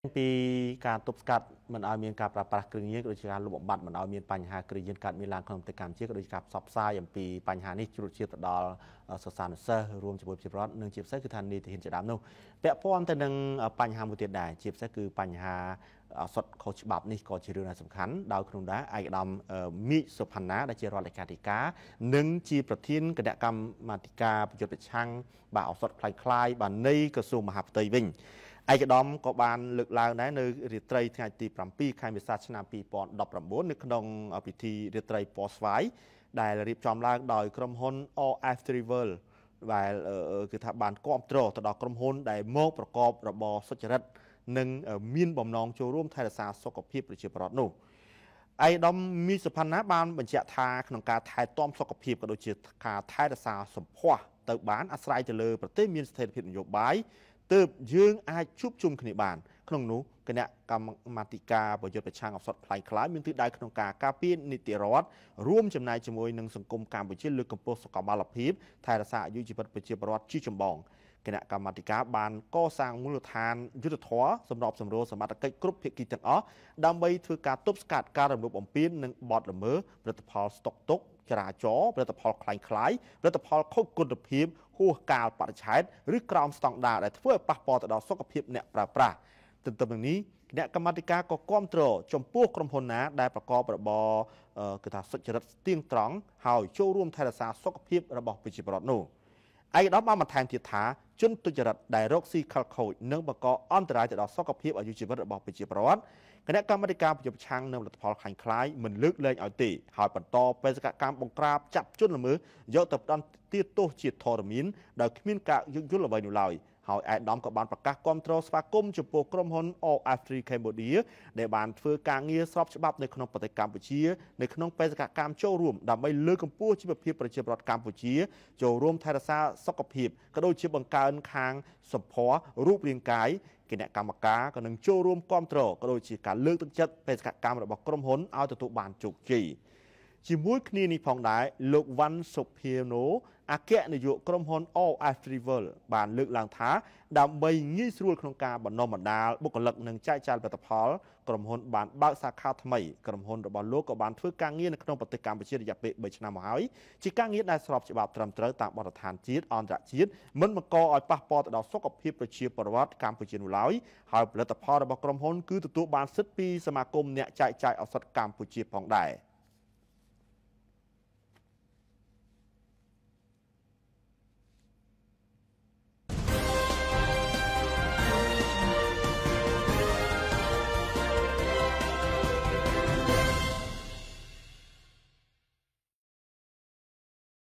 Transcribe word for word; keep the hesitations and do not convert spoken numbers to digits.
ពីការទប់ស្កាត់មិនឲ្យមានការប្រើប្រាស់គ្រឿងញៀនក៏ដូចជាការលុបបំបាត់មិនឲ្យមានបញ្ហាគ្រឿងញៀនកើតមានឡើងក្នុងប្រទេសកម្ពុជាក៏ដូចជាការផ្សព្វផ្សាយអំពីបញ្ហានេះជ្រួតជ្រាបទៅដល់សិស្សានុសិស្សរួមជាមួយប្រជាពលរដ្ឋនិងជាពិសេសគឺថានីតិហ៊ានជាដើមនោះពាក់ព័ន្ធទៅនឹងបញ្ហាមួយទៀតដែរជាពិសេសគឺបញ្ហាអសុទ្ធខុសច្បាប់នេះក៏ជារឿងដែលសំខាន់ដោយក្នុងដែរឯកឧត្តមមីសុផាណាដែលជារដ្ឋលេខាធិការនិងជាប្រធានគណៈកម្មាធិការប្រយុទ្ធប្រឆាំងបាទអសុទ្ធคล้ายៗបាទនៃក្រសួងមហាផ្ទៃវិញឯកឧត្តមក៏បានលើកឡើងដែរនៅរាត្រីថ្ងៃទីប្រាំពីរខែមេសាឆ្នាំពីរពាន់ដប់ប្រាំបួននៅក្នុងពិធីរាត្រីពណ៌ស្វាយដែលរៀបចំឡើងដោយក្រុមហ៊ុន All After World ដែលគឺថាបានគាំទ្រទៅដល់ក្រុមហ៊ុនដែលមកប្រកបរបរសុចរិតនិងមានបំណងចូលរួមថែរក្សាសុខភាពប្រជាពលរដ្ឋនោះឯកឧត្តមមីសុផាណាបានបញ្ជាក់ថាក្នុងការថែទាំសុខភាពក៏ដូចជាការថែរក្សាសម្ផស្សទៅបានអាស្រ័យទៅលើប្រទេសមានស្ថិរភាពនយោបាយទើបយើងអាចជួបជុំគ្នាបានក្នុងនោះគណៈកម្មាធិការប្រយុទ្ធប្រឆាំងអសត់ខ្លាំងខ្លាយមានទិសដៅក្នុងការការពារនីតិរដ្ឋរួមចំណែកជាមួយនឹងសង្គមកម្ពុជាលើកកម្ពស់សុខុមាលភាពថែរក្សាអាយុជីវិតប្រជាពលរដ្ឋជាចម្បងគណៈកម្មាធិការបានកសាងមូលដ្ឋានយុទ្ធធម៌សម្របសម្រួលសមត្ថកិច្ចគ្រប់ភាគីទាំងអស់ដើម្បីធ្វើការទប់ស្កាត់ការរំលោភបំពាននិងបទល្មើសផលិតផលស្តុកទុកចរាចរណ៍ផលិតផលคล้ายคล้ายផលិតផលខុសគុណភាពហួសកាលបរិច្ឆេទឬក្រោមស្តង់ដារដែលធ្វើឲ្យប៉ះពាល់ទៅដល់សុខភាពអ្នកប្រើប្រាស់ទន្ទឹមនឹងនេះគណៈកម្មាធិការក៏គាំទ្រចំពោះក្រុមហ៊ុនណាដែលប្រកបរបរគឺថាសុចរិតស្ទៀងត្រង់ហើយចូលរួមថែរក្សាសុខភាពរបស់ប្រជាពលរដ្ឋនោះឯកឧត្តមបានបន្ថែមទៀតថាជនទុច្ចរិតដែលរកស៊ីខលខូចនិងបង្កអន្តរាយទៅដល់សុខភាពអាយុជីវិតរបស់ប្រជាពលរដ្ឋគណៈកម្មាធិការប្រយុទ្ធប្រឆាំងនឹងផលិតផលខ្លាញ់ខ្លាយមិនលើកលែងឲ្យទេហើយបន្តបេសកកម្មបង្ក្រាបចាប់ជនល្មើសយកទៅផ្ដន្ទាទោសជាធរមានដោយគ្មានការយោគយល់អ្វីនោះឡើយហើយឯកឧត្តមក៏បានប្រកាសគាំទ្រស្វាគមន៍ចំពោះក្រុមហ៊ុន All After Cambodia ដែលបានធ្វើការងារស្របច្បាប់នៅក្នុងប្រទេសកម្ពុជានៅក្នុងបេសកកម្មចូលរួមដើម្បីលើកកម្ពស់ជីវភាពប្រជាពលរដ្ឋកម្ពុជាចូលរួមថែរក្សាសុខភាពក៏ដូចជាបង្កើនខាងសម្ផស្សរូបរាងកាយគណៈកម្មការក៏នឹងចូលរួមគាំទ្រក៏ដូចជាការលើកទឹកចិត្តបេសកកម្មរបស់ក្រុមហ៊ុនឲ្យទទួលបានជោគជ័យជាមួយគ្នានេះផងដែរលោកវ៉ាន់សុភាណូអគ្គនាយកក្រុមហ៊ុន All After World បានលើកឡើងថាដើម្បីងាយស្រួលក្នុងការបណ្ដុះបណ្ដាលបុគ្គលិកនិងចែកចាយផលិតផលក្រុមហ៊ុនបានបើកសាខាថ្មីក្រុមហ៊ុនរបស់លោកក៏បានធ្វើការងារនៅក្នុងប្រទេសកម្ពុជារយៈពេលបីឆ្នាំមកហើយជាការងារដែលស្របច្បាប់ត្រឹមត្រូវតាមបទដ្ឋានជាតិអន្តរជាតិមិនបង្កឲ្យប៉ះពាល់ទៅដល់សុខភាពប្រជាពលរដ្ឋកម្ពុជានោះឡើយហើយផលិតផលរបស់ក្រុមហ៊ុនគឺទទួលបានសិទ្ធិពីសមាគមអ្នកចែកចាយឱសថកម្ពុជាផងដែរ